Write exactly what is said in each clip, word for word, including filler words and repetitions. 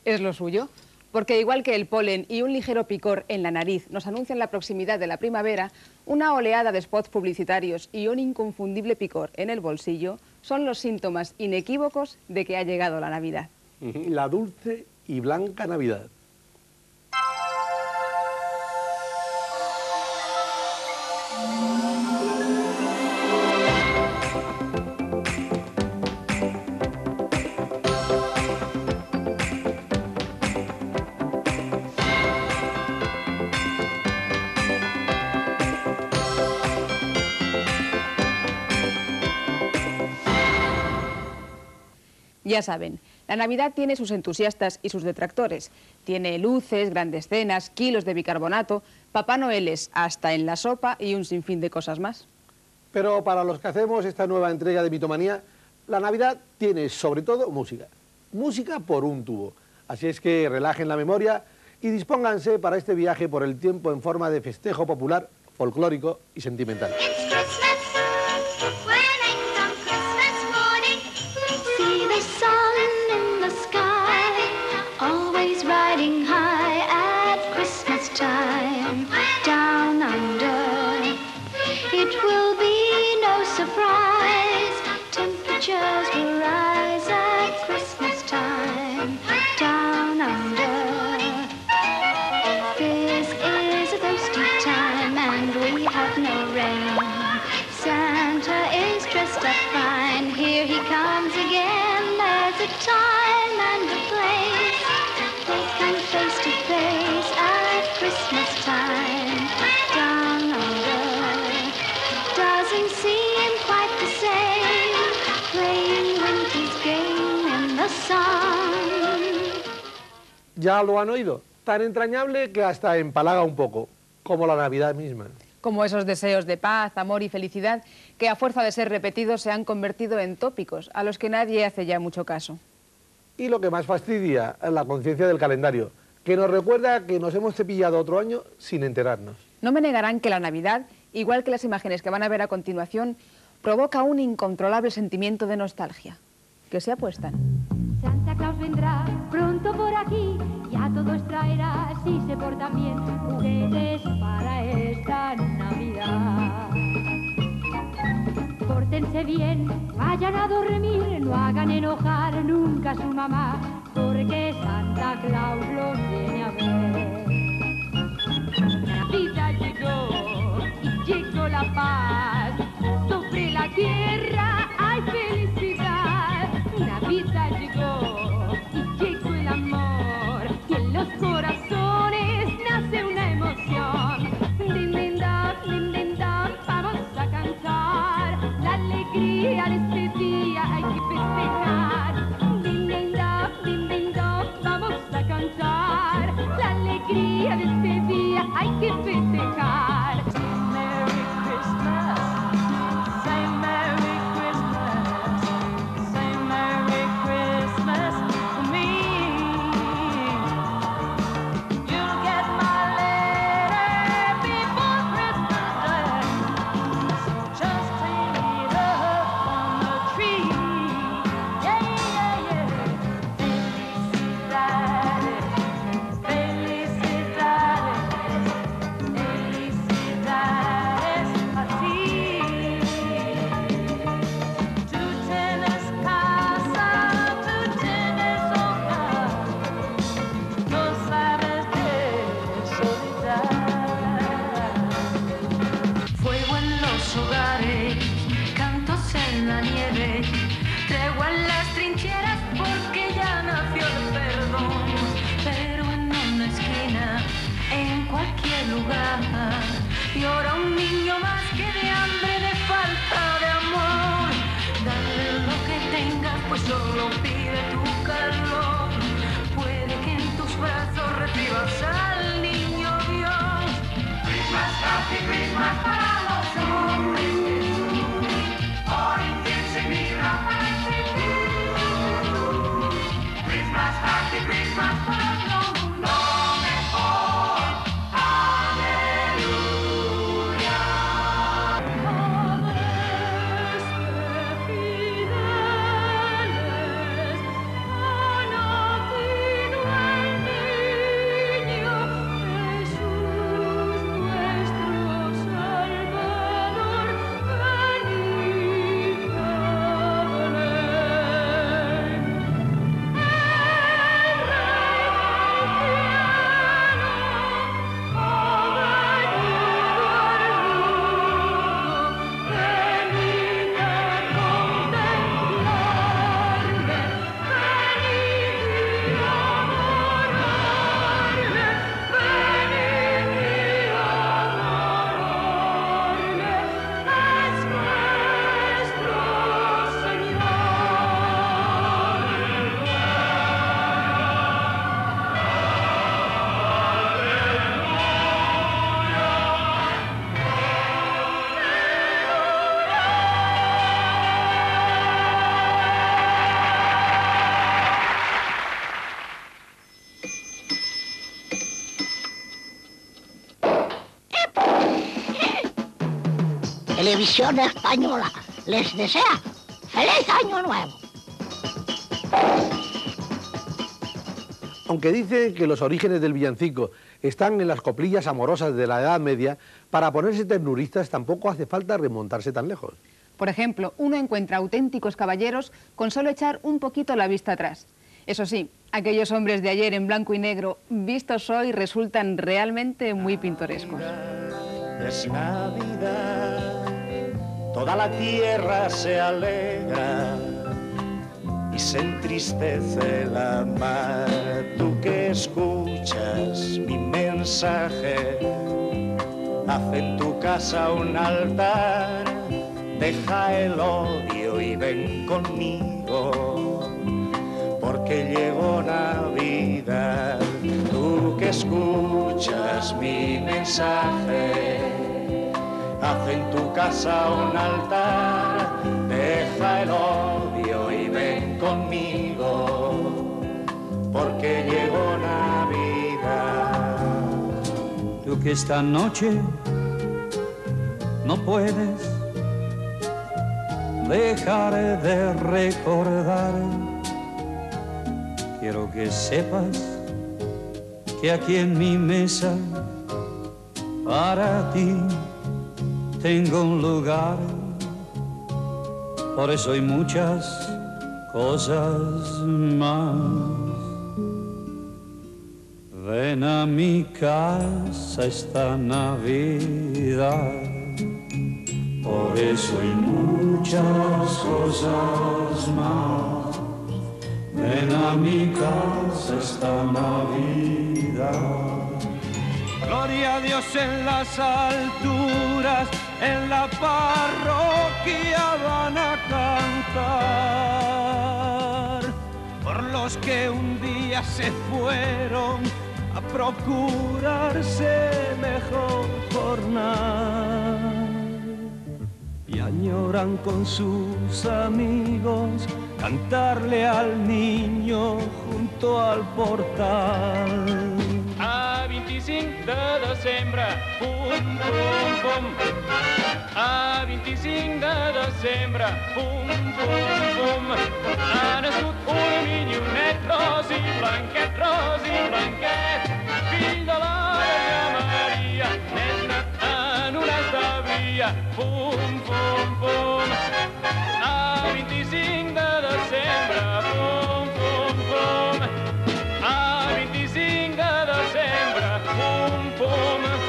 Es lo suyo, porque igual que el polen y un ligero picor en la nariz nos anuncian la proximidad de la primavera, una oleada de spots publicitarios y un inconfundible picor en el bolsillo son los síntomas inequívocos de que ha llegado la Navidad. La dulce y blanca Navidad. Ya saben, la Navidad tiene sus entusiastas y sus detractores. Tiene luces, grandes cenas, kilos de bicarbonato, Papá Noeles hasta en la sopa y un sinfín de cosas más. Pero para los que hacemos esta nueva entrega de Mitomanía, la Navidad tiene sobre todo música. Música por un tubo. Así es que relajen la memoria y dispónganse para este viaje por el tiempo en forma de festejo popular, folclórico y sentimental. ¿Ya lo han oído? Tan entrañable que hasta empalaga un poco, como la Navidad misma. Como esos deseos de paz, amor y felicidad que a fuerza de ser repetidos se han convertido en tópicos, a los que nadie hace ya mucho caso. Y lo que más fastidia, la conciencia del calendario, que nos recuerda que nos hemos cepillado otro año sin enterarnos. No me negarán que la Navidad, igual que las imágenes que van a ver a continuación, provoca un incontrolable sentimiento de nostalgia. ¿Qué se apuestan? Santa Claus vendrá pronto por aquí, ya todos traerá, si se portan bien, juguetes para esta Navidad. Pórtense bien, vayan a dormir, no hagan enojar nunca a su mamá, porque Santa Claus los viene a ver. Navidad llegó y llegó la paz, sobre la tierra hay felicidad. Navidad llegó y llegó el amor, y en los corazones nace una emoción. Din, din, da, din, din, da, vamos a cantar, la alegría de este día hay que festejar. Din, din, da, din, din, da, vamos a cantar, la alegría de este día hay que festejar. Merry Christmas, say Merry Christmas, say Merry Christmas to me. You'll get my letter before Christmas Day, so just hang it up on the tree. Yeah, yeah, yeah. Felicidades, felicidades, felicidades a ti. Tú tienes casa, tú tienes hogar, no sabes de soledad. Fuego en los hogares, cantos en la nieve, tregua en las trincheras porque ya nació el perdón. Pero en una esquina, en cualquier lugar, llora un niño más que de hambre, de falta de amor. Dale lo que tengas, pues solo pide tu calor. Puede que en tus brazos recibas al niño Dios. Christmas, happy Christmas para los hombres Jesús. Hoy piensa en mi Rafael. Christmas, happy Christmas para todo mundo mejor. Aleluya. Jóvenes que fideles han nacido Televisión Española les desea ¡feliz Año Nuevo! Aunque dicen que los orígenes del villancico están en las coplillas amorosas de la Edad Media, para ponerse ternuristas tampoco hace falta remontarse tan lejos. Por ejemplo, uno encuentra auténticos caballeros con solo echar un poquito la vista atrás. Eso sí, aquellos hombres de ayer en blanco y negro, vistos hoy, resultan realmente muy pintorescos. Es Navidad, toda la tierra se alegra y se entristece la mar. Tú que escuchas mi mensaje, haz en tu casa un altar, deja el odio y ven conmigo, porque llegó Navidad. Tú que escuchas mi mensaje, haz en tu casa un altar, deja el odio y ven conmigo, porque llegó Navidad. Tú que esta noche no puedes dejar de recordar, quiero que sepas que aquí en mi mesa para ti tengo un lugar. Por eso hay muchas cosas más. Ven a mi casa esta Navidad. Por eso hay muchas cosas más. Ven a mi casa esta Navidad. Gloria a Dios en las alturas, en la parroquia van a cantar por los que un día se fueron a procurarse mejor jornal y añoran con sus amigos cantarle al niño junto al portal. A vint-i-cinc de desembre, pum, pum, pum. A vint-i-cinc de desembre, pum, pum, pum. Ha nascut un minyonet ros i blanquet, ros i blanquet, fill de la Verge Maria, nena en una establia, pum, pum, pum. A vint-i-cinc de desembre, pum, pum, pum. A vint-i-cinc de desembre, pum, pum, pum.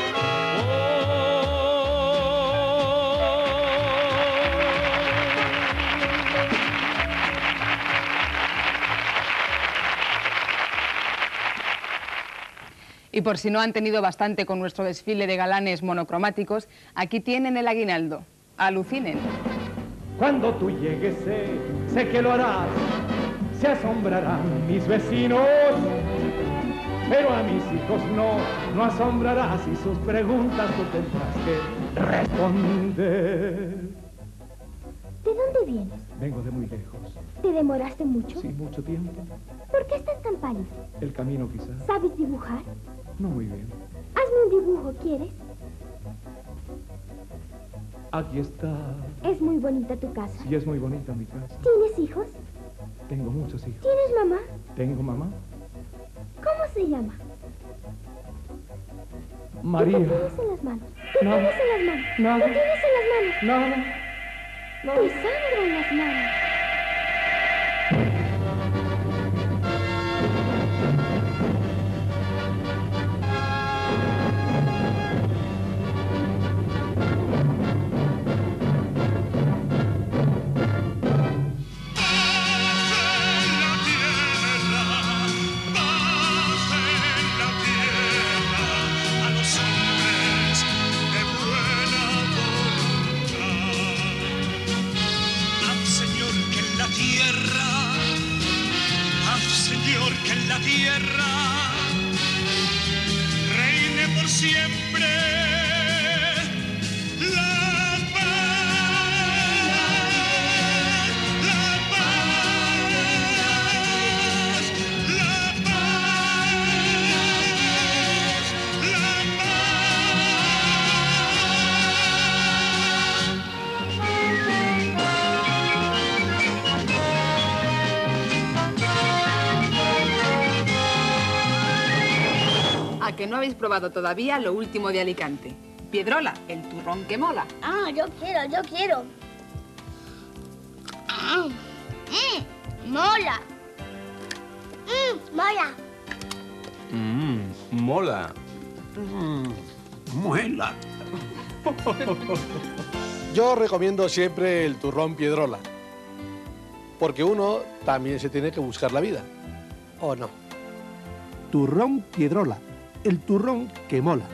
Y por si no han tenido bastante con nuestro desfile de galanes monocromáticos, aquí tienen el aguinaldo. Alucinen. Cuando tú llegues sé, sé que lo harás, se asombrarán mis vecinos, pero a mis hijos no, no asombrarás y sus preguntas tú tendrás que responder. ¿De dónde vienes? Vengo de muy lejos. ¿Te demoraste mucho? Sí, mucho tiempo. ¿Por qué estás tan pálido? El camino quizás. ¿Sabes dibujar? No muy bien. Hazme un dibujo, ¿quieres? Aquí está. Es muy bonita tu casa. Sí, es muy bonita mi casa. ¿Tienes hijos? Tengo muchos hijos. ¿Tienes mamá? Tengo mamá. ¿Cómo se llama? María. ¿Qué tienes en las manos? ¿Qué Nada. tienes en las manos? Nada. ¿Qué tienes en las manos? Nada. Nada. Te sangra en las manos. ¿A que no habéis probado todavía lo último de Alicante? Piedrola, el turrón que mola. Ah, yo quiero, yo quiero. Mm, mm, mola. Mm, mola. Mmm, mola. Mm, muela. Yo recomiendo siempre el turrón Piedrola, porque uno también se tiene que buscar la vida, ¿o no? Turrón Piedrola, el turrón que mola.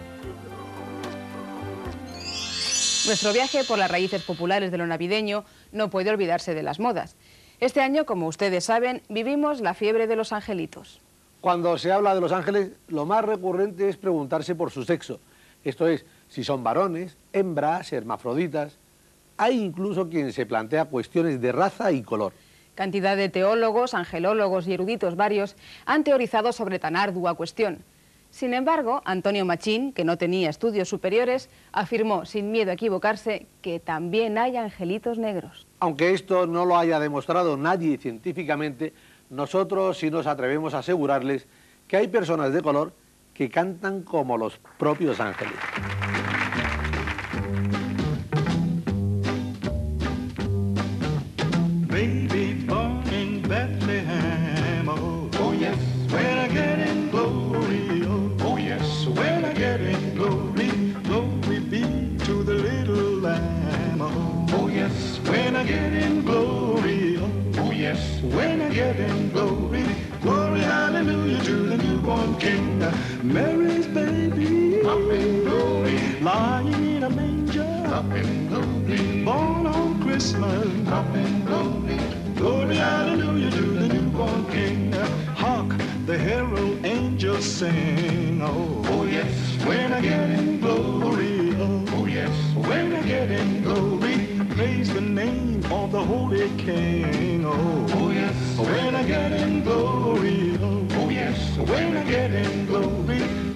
Nuestro viaje por las raíces populares de lo navideño no puede olvidarse de las modas. Este año, como ustedes saben, vivimos la fiebre de los angelitos. Cuando se habla de los ángeles, lo más recurrente es preguntarse por su sexo. Esto es, si son varones, hembras, hermafroditas. Hay incluso quien se plantea cuestiones de raza y color. Cantidad de teólogos, angelólogos y eruditos varios han teorizado sobre tan ardua cuestión. Sin embargo, Antonio Machín, que no tenía estudios superiores, afirmó, sin miedo a equivocarse, que también hay angelitos negros. Aunque esto no lo haya demostrado nadie científicamente, nosotros sí nos atrevemos a asegurarles que hay personas de color que cantan como los propios ángeles. Baby born in Bethlehem, oh, oh yes, when I get in glory, oh, oh yes, when I get in glory, glory be to the little lamb, oh, oh yes, when I get in glory, oh, oh yes, when I get in glory, glory hallelujah to the newborn King, Mary's baby, up in glory, lying in a manger, up in glory, born on Christmas, up in glory, glory hallelujah to the newborn King. Hark, the herald angels sing, oh, oh yes, when I get in glory, oh, oh yes, when I get in glory, praise the name of the Holy King, oh, oh yes, when I get in glory, oh, oh yes, when I get in glory,